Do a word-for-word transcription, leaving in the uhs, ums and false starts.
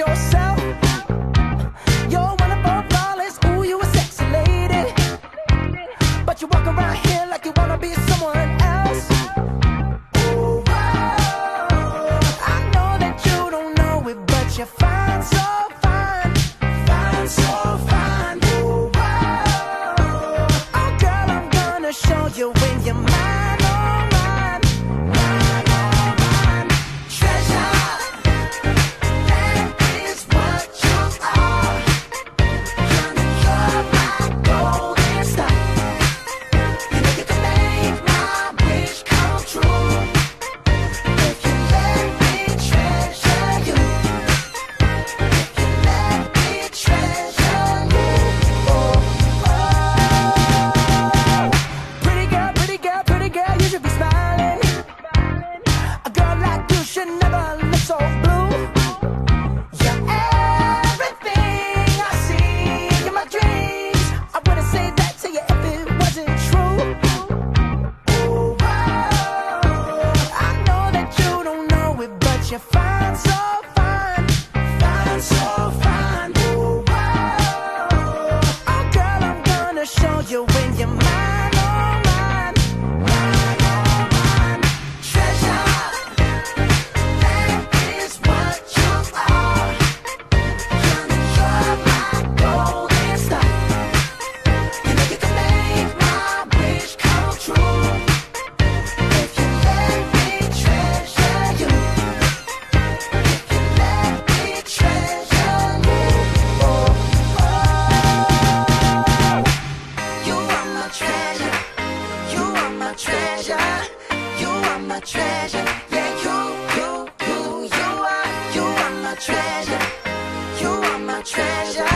yourself. You're wonderful, flawless, ooh, you a sexy lady. But you walk around here like you wanna be someone else. Ooh, whoa. I know that you don't know it, but you're fine, so fine. Fine, so fine. Ooh, whoa. Oh, girl, I'm gonna show you when you're mine, oh, mine. Mine, oh, mine. Treasure, that is what you are. Honey, you're my golden star. You know you can make my wish come true. If you let me treasure you. If you let me treasure you. Oh, oh. Pretty girl, pretty girl, pretty girl, you should be smiling. A girl like you should never look so blue. You're everything I see in my dreams. I wouldn't say that to you if it wasn't true. Ooh, whoa. I know that you don't know it, but you're fine, so fine. Fine, so fine. Ooh, whoa. Oh, girl, I'm gonna show you when you're mine, oh, mine. Mine, oh, mine. Treasure, that is what you are. Honey, you're my golden star. You know you can make my wish come true. If you let me treasure you. If you let me treasure you. Oh, oh. You are my treasure. You are my treasure. You are my treasure. Yeah, you, you, you, you are. You are my treasure. You are my treasure.